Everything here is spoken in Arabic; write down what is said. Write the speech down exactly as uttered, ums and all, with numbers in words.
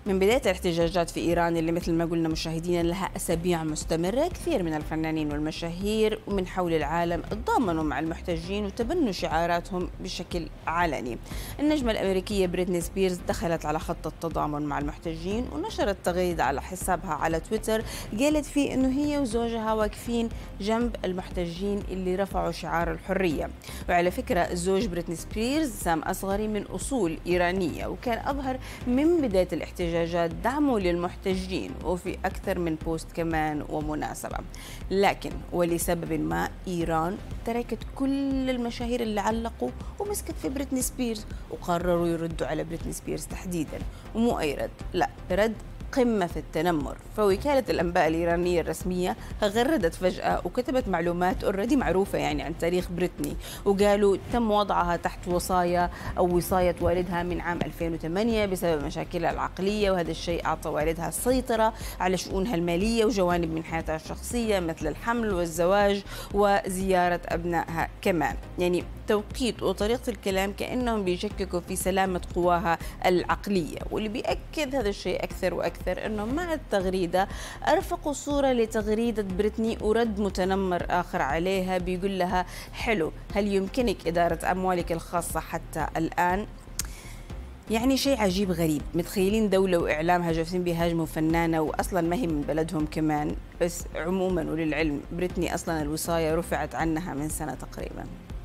من بداية الاحتجاجات في إيران اللي مثل ما قلنا مشاهدينا لها أسابيع مستمرة، كثير من الفنانين والمشاهير ومن حول العالم تضامنوا مع المحتجين وتبنوا شعاراتهم بشكل علني. النجمة الأمريكية بريتني سبيرز دخلت على خط التضامن مع المحتجين ونشرت تغريدة على حسابها على تويتر قالت فيه إنه هي وزوجها واقفين جنب المحتجين اللي رفعوا شعار الحرية. وعلى فكرة زوج بريتني سبيرز سام أصغري من أصول إيرانية، وكان أظهر من بداية الاحتجاجات دعمه للمحتجين وفي أكثر من بوست كمان ومناسبة. لكن ولسبب ما إيران تركت كل المشاهير اللي علقوا ومسكت في بريتني سبيرز وقرروا يردوا على بريتني سبيرز تحديدا، ومو أي رد، لا رد قمة في التنمر. فوكالة الأنباء الإيرانية الرسمية غردت فجأة وكتبت معلومات اوريدي معروفة يعني عن تاريخ بريتني، وقالوا تم وضعها تحت وصاية أو وصاية والدها من عام ألفين وثمانية بسبب مشاكلها العقلية، وهذا الشيء أعطى والدها السيطرة على شؤونها المالية وجوانب من حياتها الشخصية مثل الحمل والزواج وزيارة أبنائها كمان. يعني توقيت وطريقة الكلام كأنهم بيشككوا في سلامة قواها العقلية، واللي بيأكد هذا الشيء أكثر وأكثر أنهم مع التغريدة أرفقوا صورة لتغريدة بريتني ورد متنمر آخر عليها بيقول لها حلو، هل يمكنك إدارة أموالك الخاصة حتى الآن؟ يعني شيء عجيب غريب، متخيلين دولة وإعلامها جالسين بيهاجموا فنانة وأصلا ما هي من بلدهم كمان. بس عموما وللعلم بريتني أصلا الوصاية رفعت عنها من سنة تقريبا.